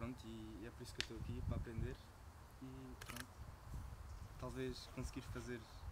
pronto, e é por isso que eu estou aqui, para aprender e pronto, talvez conseguir fazer